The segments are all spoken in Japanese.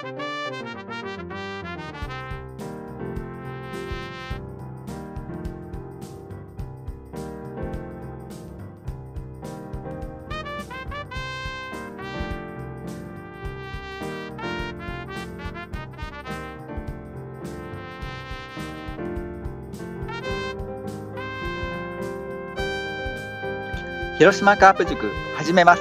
広島カープ塾始めます。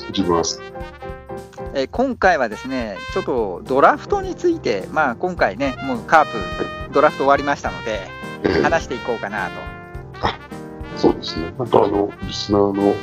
今回はですね、ちょっとドラフトについて、今回ね、もうカープドラフト終わりましたので、話していこうかなと。 そうですね。なんかリスナーの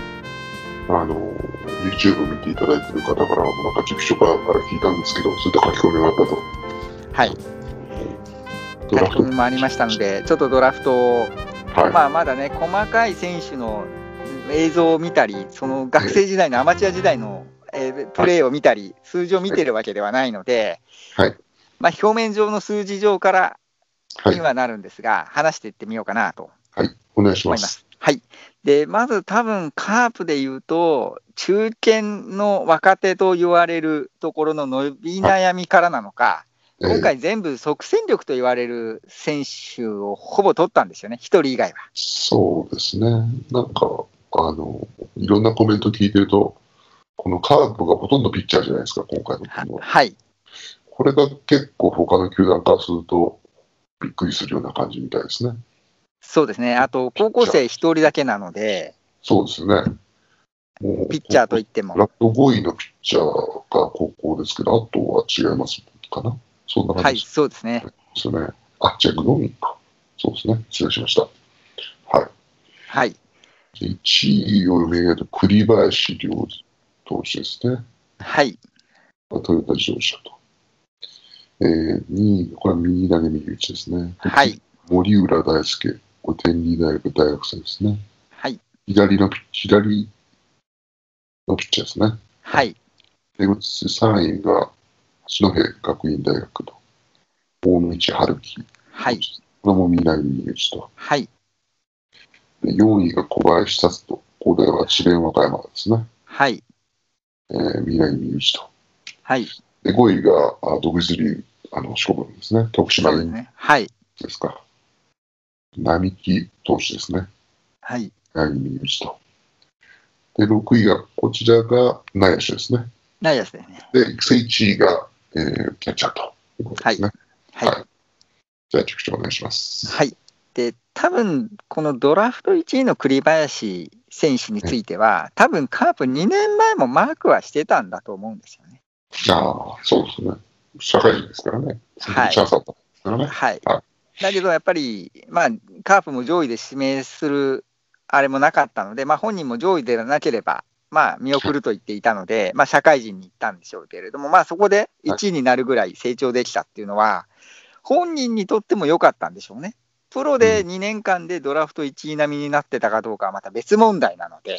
YouTube を見ていただいている方から、なんか塾所から聞いたんですけど、そういった書き込みがあったと。 はい。書き込みもありましたので、ちょっとドラフトを、まだね、細かい選手の映像を見たり、その学生時代のアマチュア時代の、プレーを見たり、数字を見てるわけではないので、表面上の数字上からにはなるんですが、話していってみようかなとお願いします。 でまず多分カープでいうと、中堅の若手と言われるところの伸び悩みからなのか、今回全部即戦力と言われる選手をほぼ取ったんですよね、1人以外は。 そうですね。なんかいろんなコメント聞いてると、このカープがほとんどピッチャーじゃないですか、今回のチームは。これが結構他の球団からするとびっくりするような感じみたいですね。 そうですね。あと高校生1人だけなので、 そうですね。 もうピッチャーといってもドラフト5位のピッチャーが高校ですけど、あとは違いますかな。そんな感じです。 そうですね。 じゃあ4位か。そうですね。失礼しました。1位を読み上げると栗林良投手ですね。トヨタ自動車と。2位、これは右投げ右打ちですね。森浦大輔、天理大学大学生ですね。左のピッチャーですね。で、3位が八戸学院大学と大道春樹。これも右投げ右打ちと。で、4位が小林達人、これは智弁和歌山ですね。右投げ右打ちと。で、5位が独自リーグ四国ですね。徳島ですか。並木投手ですね。右打ちと。で、6位が、こちらが内野手ですね。で、育成1位が、キャッチャーということですね。じゃあ、塾長お願いします。 で、多分このドラフト1位の栗林選手については、多分カープ2年前もマークはしてたんだと思うんですよね。 そうですね。社会人ですからね。チャンスあったんですからね。 だけどやっぱり、カープも上位で指名するあれもなかったので、本人も上位でなければ、見送ると言っていたので、社会人に行ったんでしょうけれども、そこで1位になるぐらい成長できたっていうのは、本人にとっても良かったんでしょうね。プロで2年間でドラフト1位並みになってたかどうかはまた別問題なので。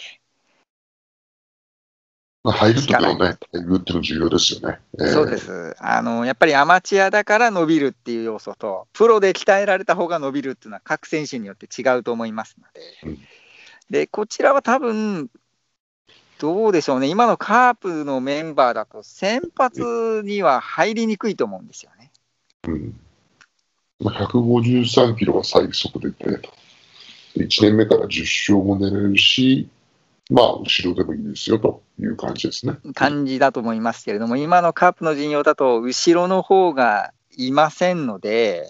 入るときはね、入るっていうの重要ですよね。 そうです。やっぱりアマチュアだから伸びるっていう要素と、プロで鍛えられた方が伸びるっていうのは各選手によって違うと思いますので。で、こちらは多分、どうでしょうね。今のカープのメンバーだと先発には入りにくいと思うんですよね。 153キロが最速で出た。1年目から10勝も狙えるし、後ろでもいいですよという感じですね。 感じだと思いますけれども、今のカープの陣容だと、後ろの方がいませんので、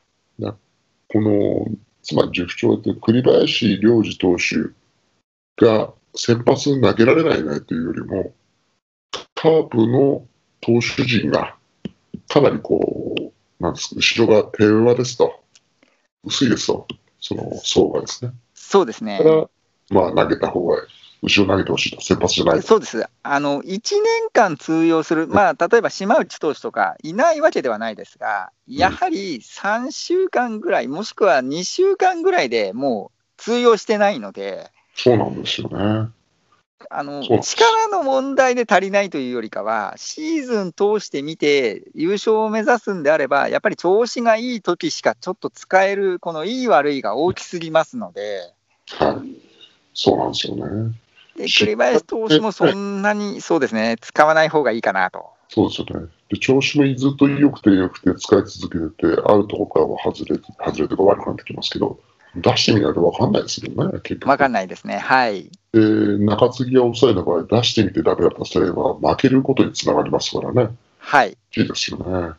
つまり塾長って栗林良二投手が先発に投げられないねというよりも、カープの投手陣がかなりなんですか、後ろが平和ですと、薄いですと、その層がですね。 そうですね。 投げた方が後ろ投げてほしいと、先発じゃない。 そうです。1年間通用する、例えば島内投手とかいないわけではないですが、やはり3週間ぐらい、もしくは2週間ぐらいでもう通用してないので、 そうなんですよね。 力の問題で足りないというよりかは、シーズン通してみて、優勝を目指すんであれば、やっぱり調子がいいときしかちょっと使える、このいい悪いが大きすぎますので。 そうなんですよね。 で栗林投手もそんなに、そうですね、使わない方がいいかなと。 そうですよね。 で調子もずっと良くて使い続けてて、あるところからは外れとか悪くなってきますけど、出してみないと分かんないですよね、結局。 分かんないですね。はい。 で、中継ぎや抑えの場合、出してみてダメだったとすれば、負けることにつながりますからね。 はい。 いいですよね。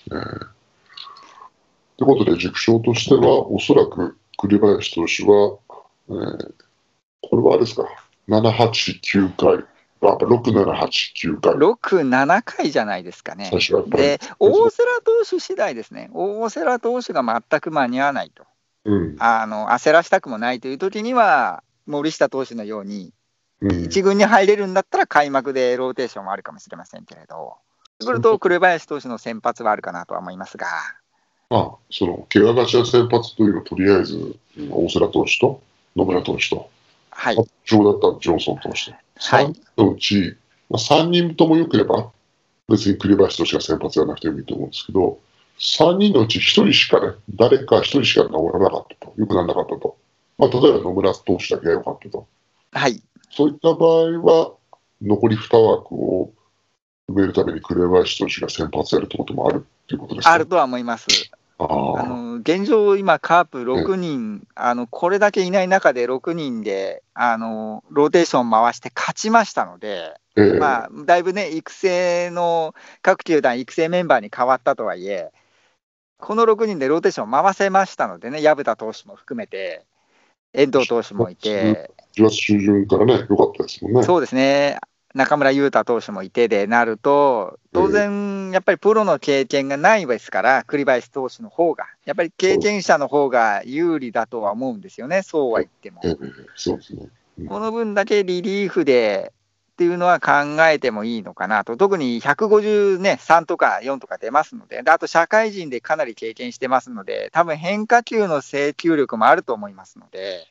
ということで、塾長としては、おそらく栗林投手は、これはあれですか、7、8、9回、6、7、8、9回。 6、7回じゃないですかね。で、大瀬良投手次第ですね。大瀬良投手が全く間に合わないと。焦らしたくもないという時には、森下投手のように、1軍に入れるんだったら開幕でローテーションもあるかもしれませんけれど、そうすると紅林投手の先発はあるかなとは思いますが。 その怪我がちな先発というのは、とりあえず大瀬良投手と野村投手と、 はい、 上だったジョンソン投手と、3人のうち、3人とも良ければ、別に栗林投手が先発じゃなくてもいいと思うんですけど、3人のうち1人しかね、誰か1人しか治らなかったと、良くならなかったと、例えば野村投手だけが良かったと、 はい、 そういった場合は、残り2枠を埋めるために紅林投手が先発やるってこともあるっていうことですか？ あるとは思います。現状、今、カープ6人、これだけいない中で6人でローテーション回して勝ちましたので、だいぶね、育成の各球団、育成メンバーに変わったとはいえ、この6人でローテーション回せましたのでね、薮田投手も含めて、遠藤投手もいて、 10月中旬からね、良かったですもんね。 そうですね。中村悠太投手もいてでなると、当然、やっぱりプロの経験がないですから、栗林投手の方が、やっぱり経験者の方が有利だとは思うんですよね、そうは言っても。 そうですね。 この分だけリリーフでっていうのは考えてもいいのかなと、特に153とか4とか出ますので、あと社会人でかなり経験してますので、多分変化球の制球力もあると思いますので。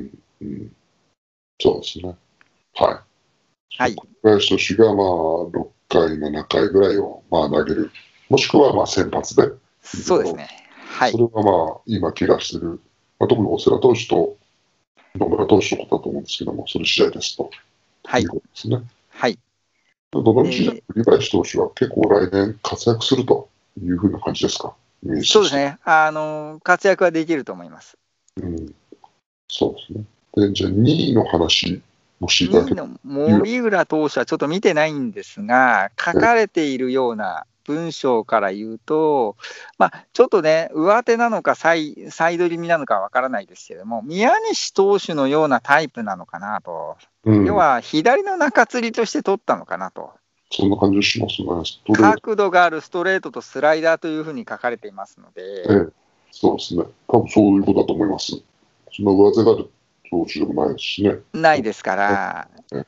そうですね。はい。 はい、 林投手が6回、7回ぐらいを投げる、もしくは先発で。 そうですね。はい、 それは今、怪我してる、特に大瀬良投手と野村投手のことだと思うんですけども、それ次第ですと。 はい、 いうことですね。 はい。 どのみち栗林投手は結構来年活躍するというふうな感じですか？ そうですね。活躍はできると思います。 そうですね。で、じゃあ2位の話。 2位の森浦投手はちょっと見てないんですが、書かれているような文章から言うと、ちょっとね、上手なのかサイド気味なのかわからないですけれども、宮西投手のようなタイプなのかなと、要は左の中継ぎとして取ったのかなと。 そんな感じしますね。 角度があるストレートとスライダーというふうに書かれていますので、 そうですね。多分そういうことだと思います。その上手がある投手でもないですしね。 ないですから、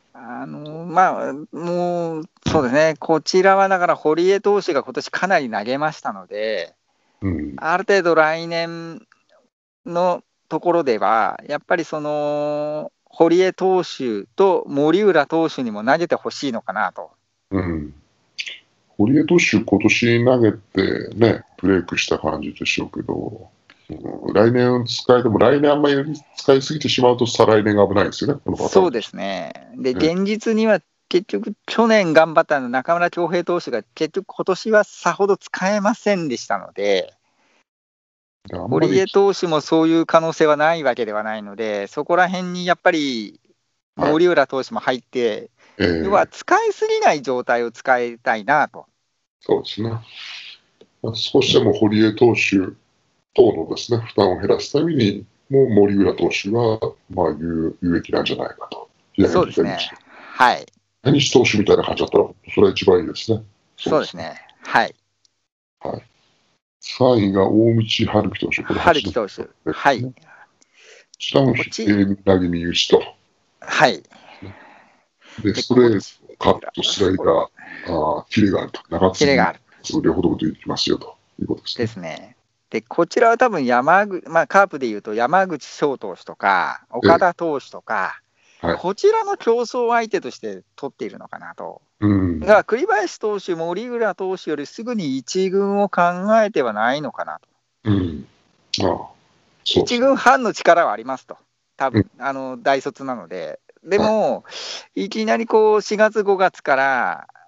もう、そうですね、こちらはだから堀江投手が今年かなり投げましたので、ある程度来年のところでは、やっぱり堀江投手と森浦投手にも投げてほしいのかなと。 堀江投手、今年投げてね、ブレイクした感じでしょうけど、来年使えても、来年あんまり使いすぎてしまうと、再来年が危ないですよね、このパターン。 そうですね。で、現実には結局、去年頑張ったの中村恭平投手が、結局、今年はさほど使えませんでしたので、堀江投手もそういう可能性はないわけではないので、そこら辺にやっぱり森浦投手も入って、要は使いすぎない状態を使いたいなと。 そうですね。少しでも堀江投手等のですね、負担を減らすために、もう森浦投手が有益なんじゃないかと。 そうですね。はい。 西投手みたいな感じだったら、それは一番いいですね。 そうですね。はい。 はい。3位が大道春樹投手。 春樹投手。はい。 下の投げ身打ちと。 はい。 で、ストレート、カット、スライダー、キレがあると。長継ぎ、それほどこと言ってますよということですね。 ですね。で、こちらは多分カープでいうと山口翔投手とか、岡田投手とか、こちらの競争相手として取っているのかなと。だから栗林投手、森浦投手よりすぐに一軍を考えてはないのかなと。一軍半の力はありますと。多分大卒なので。でも、いきなり4月、5月から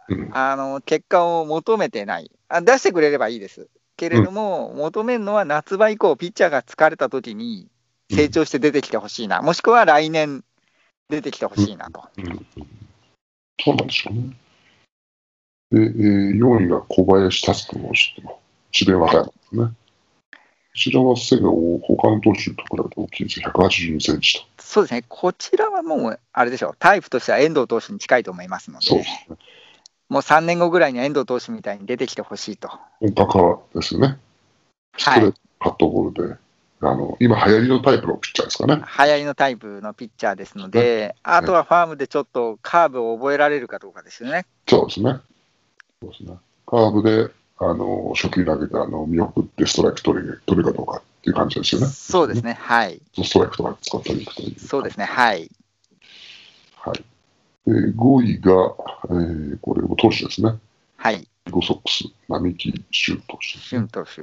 結果を求めてない。出してくれればいいです。けれども、求めるのは夏場以降、ピッチャーが疲れた時に成長して出てきてほしいな、もしくは来年出てきてほしいなと。 そうなんでしょうね。で、4位が小林達人投手と、智弁和歌山ですね。こちらは背が他の投手と比べて大きいです。182センチと。 そうですね、こちらはもう、あれでしょう、タイプとしては遠藤投手に近いと思いますので、 そうですね、 もう3年後ぐらいに遠藤投手みたいに出てきてほしいと。 本格派ですね。ストレート、カットボールで、今流行りのタイプのピッチャーですかね。 流行りのタイプのピッチャーですので、あとはファームでちょっとカーブを覚えられるかどうかですよね。 そうですね。カーブで初球投げて見送ってストライク取るかどうかっていう感じですよね。 そうですね、はい。 ストライクとか使っていくという。 そうですね、はい。 はい。5位が、これも投手ですね。 はい。 ゴソックス、並木俊投手ですね。 俊投手。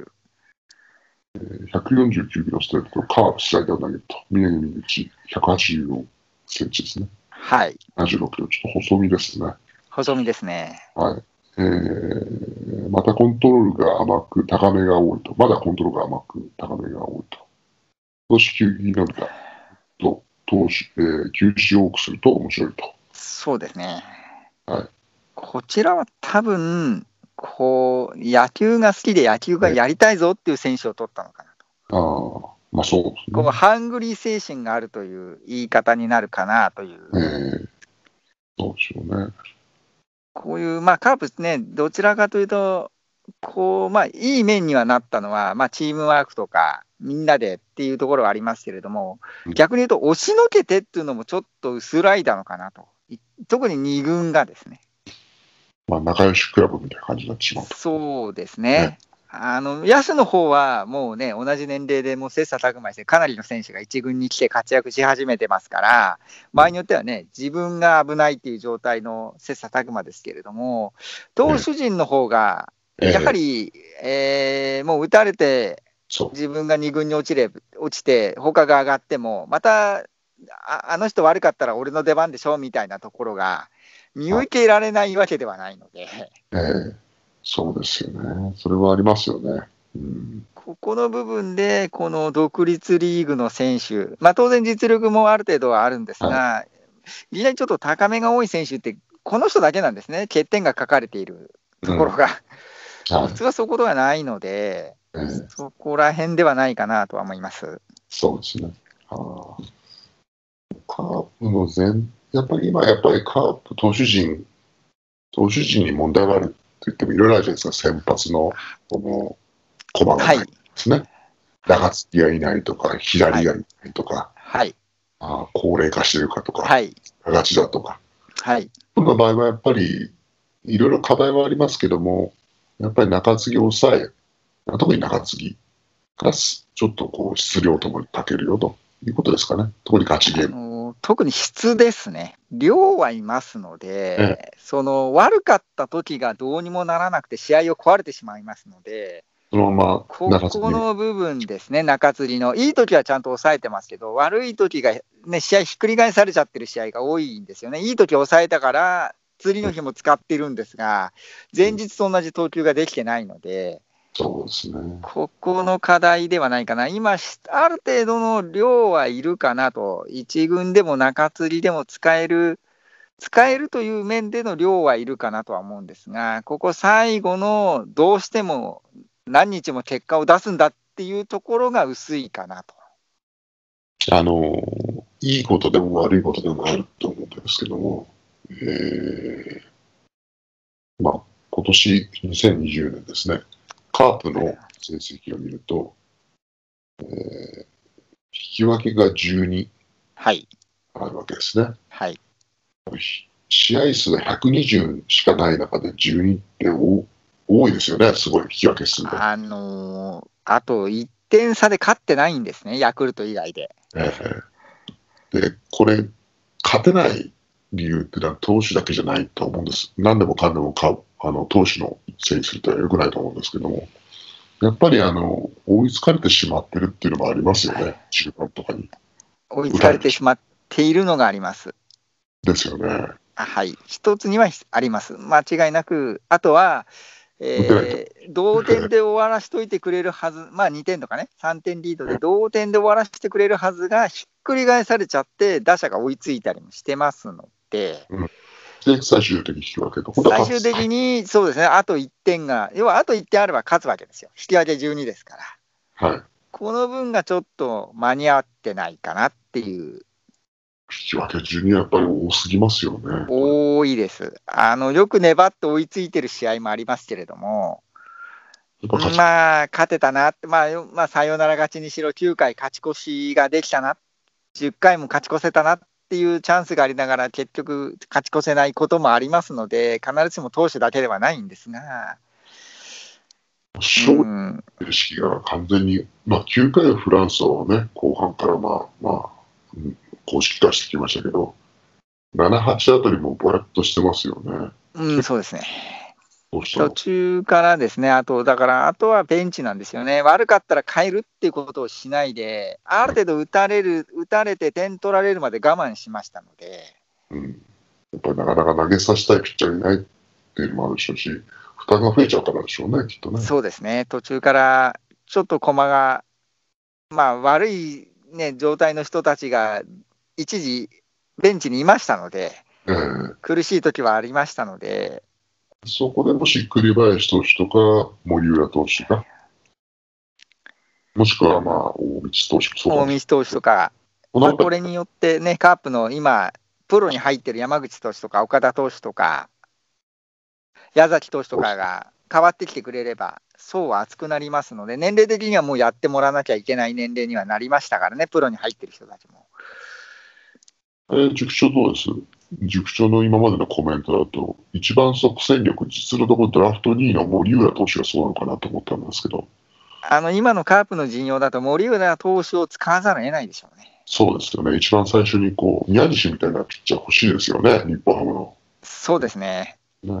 149キロストレートとカーブ、スライダーを投げると、宮城美口、184センチですね。 はい。 76キロ、ちょっと細身ですね。 細身ですね。 はい。またコントロールが甘く、高めが多いと。まだコントロールが甘く、高めが多いと。投手球技伸びたと、球種を多くすると面白いと。 そうですね。 はい。 こちらは多分、野球が好きで野球がやりたいぞっていう選手を取ったのかなと。まあそうですね。 ハングリー精神があるという言い方になるかなという。 そうでしょうね。 こういう、カープね、どちらかというと、いい面にはなったのは、チームワークとか、みんなでっていうところはありますけれども、逆に言うと、押しのけてっていうのもちょっと薄らいだのかなと。特に2軍がですね。 仲良しクラブみたいな感じになってしまうと。 そうですね。野手の方はもうね、同じ年齢でもう切磋琢磨して、かなりの選手が1軍に来て活躍し始めてますから、場合によってはね、自分が危ないっていう状態の切磋琢磨ですけれども、投手陣の方が、やはり、もう打たれて、自分が2軍に落ちて、他が上がっても、また、あの人悪かったら俺の出番でしょみたいなところが、見受けられないわけではないので。 そうですよね。それはありますよね。 ここの部分で、この独立リーグの選手、当然実力もある程度はあるんですが、いきなりちょっと高めが多い選手って、この人だけなんですね、欠点が書かれているところが。普通はそういうことがないので、そこら辺ではないかなとは思います。 そうですね。カープのやっぱり今、カープ投手陣に問題があるって言ってもいろいろあるじゃないですか、先発の駒がないですね。長継ぎがいないとか、左がいないとか、高齢化してるかとか、がちだとか。この場合はやっぱりいろいろ課題はありますけども、やっぱり中継ぎを抑え、特に中継ぎがちょっと質量ともにかけるよということですかね。特に勝ちゲーム。 特に質ですね。量はいますので、悪かった時がどうにもならなくて試合を壊れてしまいますので、ここの部分ですね、中継ぎの。いい時はちゃんと抑えてますけど、悪い時が、試合ひっくり返されちゃってる試合が多いんですよね。いい時抑えたから、次の日も使ってるんですが、前日と同じ投球ができてないので、 そうですね。 ここの課題ではないかな。今、ある程度の量はいるかなと。1軍でも中継ぎでも使えるという面での量はいるかなとは思うんですが、ここ最後のどうしても何日も結果を出すんだっていうところが薄いかなと。 いいことでも悪いことでもあると思うんですけども、今年2020年ですね。カープの成績を見ると、引き分けが12あるわけですね。試合数が120しかない中で12って多いですよね、すごい引き分け数が。 あと1点差で勝ってないんですね、ヤクルト以外で。 で、これ、勝てない理由ってのは投手だけじゃないと思うんです。何でもかんでも投手のせいにするとはよくないと思うんですけども、やっぱり追いつかれてしまってるっていうのもありますよね、中盤とかに。 追いつかれてしまっているのがあります。 ですよね。 はい、一つにはあります。間違いなく、あとは、同点で終わらしといてくれるはず、まあ2点とかね、3点リードで同点で終わらせてくれるはずが、ひっくり返されちゃって、打者が追いついたりもしてますので、 で最終的に引き分けと。 最終的に、そうですね、あと1点が、要はあと1点あれば勝つわけですよ、引き分け12ですから。 はい。 この分がちょっと間に合ってないかなっていう。 引き分け12はやっぱり多すぎますよね。 多いです。よく粘って追いついてる試合もありますけれども、まあ、勝てたなって、まあ、サヨナラ勝ちにしろ、9回勝ち越しができたな、10回も勝ち越せたなっていうチャンスがありながら、結局、勝ち越せないこともありますので、必ずしも投手だけではないんですが。 勝利意識が完全に、まあ、9回はフランスはね、後半から公式化してきましたけど、7、8あたりもぼやっとしてますよね。 そうですね。途中からですね、あとはベンチなんですよね。悪かったら変えるっていうことをしないで、ある程度打たれて点取られるまで我慢しましたので。 やっぱりなかなか投げさせたいピッチャーいないっていうのもあるでしょうし、負担が増えちゃうからでしょうね、きっとね。 そうですね、途中からちょっと駒が、まあ、悪い、ね、状態の人たちが一時、ベンチにいましたので、苦しい時はありましたので。 そこでもし栗林投手とか森浦投手が、もしくは大道投手とか、これによってね、カープの今、プロに入ってる山口投手とか岡田投手とか、矢崎投手とかが変わってきてくれれば、層は厚くなりますので、年齢的にはもうやってもらわなきゃいけない年齢にはなりましたからね、プロに入ってる人たちも。 塾長どうです？塾長の今までのコメントだと、一番即戦力、実のところドラフト2位の森浦投手がそうなのかなと思ったんですけど、 今のカープの陣容だと、森浦投手を使わざるを得ないでしょうね。 そうですよね、一番最初に宮西みたいなピッチャー欲しいですよね、日本ハムの。 そうですね。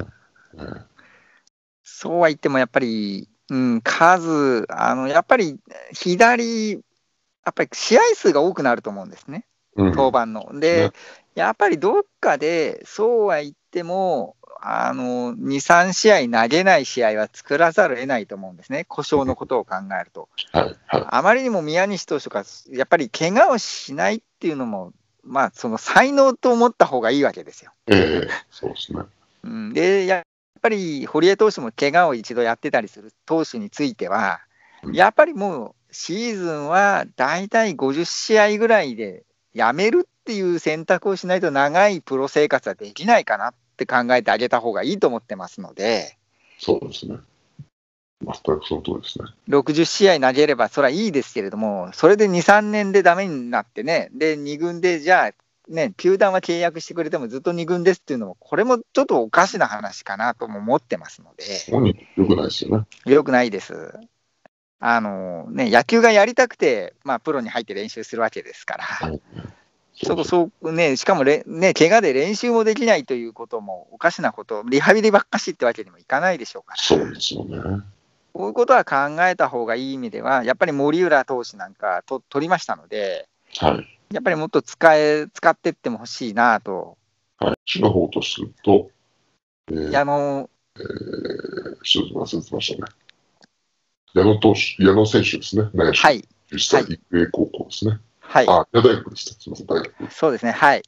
そうは言っても、やっぱり、数、やっぱり左、やっぱり試合数が多くなると思うんですね、登板の。で、やっぱりどっかで、そうは言っても、2、3試合投げない試合は作らざるを得ないと思うんですね、故障のことを考えると。あまりにも宮西投手が、やっぱり怪我をしないっていうのも、まあ、その才能と思った方がいいわけですよ。 そうですね。 で、やっぱり堀江投手も怪我を一度やってたりする投手については、やっぱりもうシーズンは大体50試合ぐらいでやめるっていう選択をしないと長いプロ生活はできないかなって考えてあげた方がいいと思ってますので。 そうですね。全くその通りですね。 60試合投げればそれはいいですけれども、それで2、3年でダメになってね、で2軍でじゃあね、球団は契約してくれてもずっと2軍ですっていうのも、これもちょっとおかしな話かなとも思ってますので。 よくないですよね。 よくないです。野球がやりたくて、プロに入って練習するわけですから、しかも怪我で練習もできないということもおかしなこと、リハビリばっかしってわけにもいかないでしょうから。 そうですよね。 こういうことは考えた方がいい意味では、やっぱり森浦投手なんか取りましたので、やっぱりもっと使っていっても欲しいなと。 市の方とすると、 忘れてましたね。矢野選手ですね。実際、育英高校ですね。大学でした。すみません、大学。 そうですね、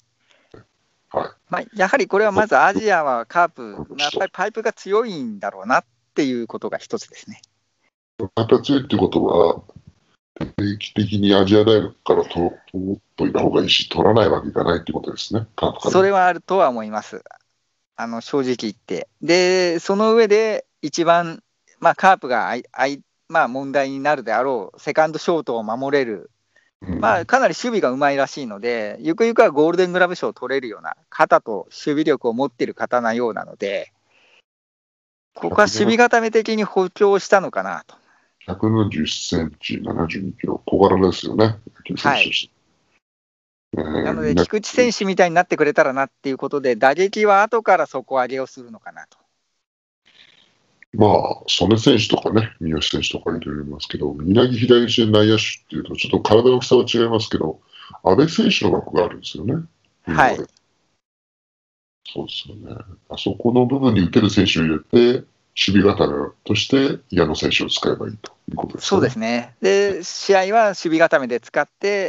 やはりこれはまずアジアはカープ、やっぱりパイプが強いんだろうなっていうことが一つですね。 パイプが強いっていうことは、定期的にアジア大学から取っといた方がいいし、取らないわけがないっていうことですね、カープから。 それはあるとは思います。正直言って。で、その上で一番、カープが問題になるであろう、セカンドショートを守れる、かなり守備がうまいらしいので、ゆくゆくはゴールデングラブ賞を取れるような肩と守備力を持っている方なようなので、ここは守備固め的に補強したのかなと。 170センチ、72キロ、小柄ですよね、 なので、菊池選手みたいになってくれたらなっていうことで、打撃は後から底上げをするのかなと。 曽根選手とかね、三好選手とかいろいろいますけど、稲城左手内野手っていうと、ちょっと体の大きさは違いますけど、阿部選手の枠があるんですよね。 そうですよね。あそこの部分に打てる選手を入れて、守備固めとして矢野選手を使えばいいということですね。 そうですね。で、試合は守備固めで使って、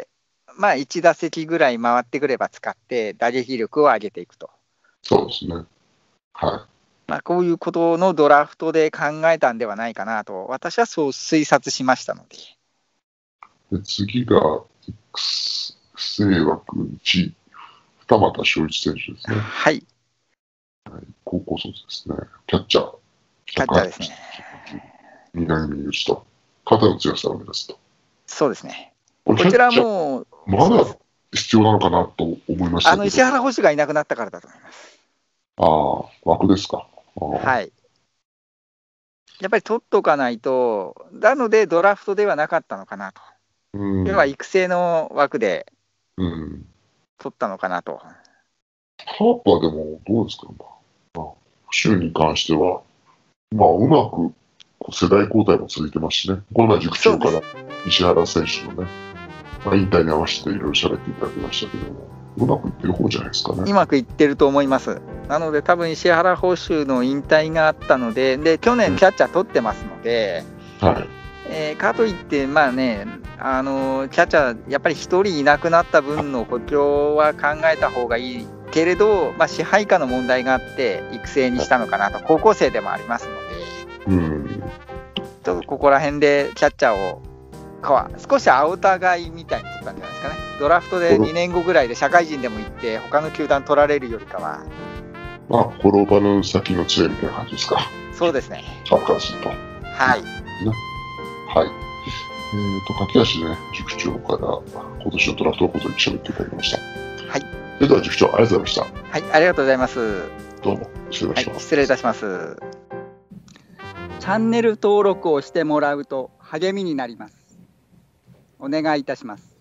まあ、1打席ぐらい回ってくれば使って、打撃力を上げていくと。 そうですね。はい。 まあ、こういうことのドラフトで考えたんではないかなと、私はそう推察しましたので。 で次が育成枠1、二俣翔一選手ですね。 はい。 高校卒ですね。キャッチャー。 キャッチャーですね。 南見口と、肩の強さを目指すと。 そうですね。 こちらも、 まだ必要なのかなと思いましたけど。 石原捕手がいなくなったからだと思います。 ああ、枠ですか。 はい。やっぱり取っとかないと、なのでドラフトではなかったのかなと。要は育成の枠で取ったのかなと。 ハーパーでもどうですか、捕手に関しては、うまく世代交代も続いてますしね、この前塾長から石原選手のね、引退に合わせていろいろ喋っていただきましたけども、うまくいってる方じゃないですかね。 うまくいってると思います。なので、多分石原捕手の引退があったので、去年、キャッチャー取ってますので、かといって、まあね、キャッチャー、やっぱり1人いなくなった分の補強は考えた方がいいけれど、支配下の問題があって、育成にしたのかなと、高校生でもありますので、ちょっとここら辺でキャッチャーを少しアウター買いみたいに取ったんじゃないですかね。ドラフトで2年後ぐらいで社会人でも行って、他の球団取られるよりかは。 転ばぬ先の杖みたいな感じですか。 そうですね。 サッカーすると。 はい。 はい。駆け足ね、塾長から今年のドラフトのことに喋っていただきました。 はい。 それでは塾長、ありがとうございました。 はい、ありがとうございます。 どうも、失礼いたします。 はい、失礼いたします。 チャンネル登録をしてもらうと励みになります。お願いいたします。